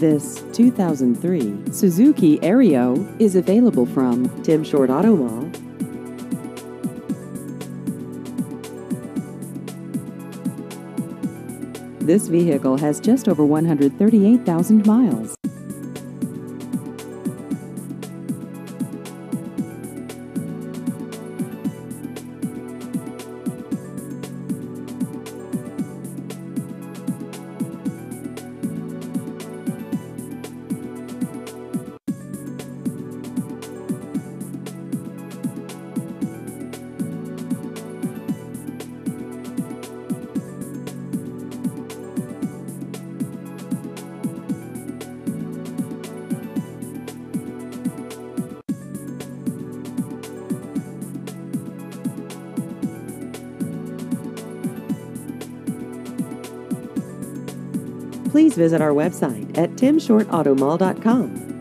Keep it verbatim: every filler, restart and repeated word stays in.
This two thousand three Suzuki Aerio is available from Tim Short Auto Mall. This vehicle has just over one hundred thirty-eight thousand miles. Please visit our website at tim short auto mall dot com.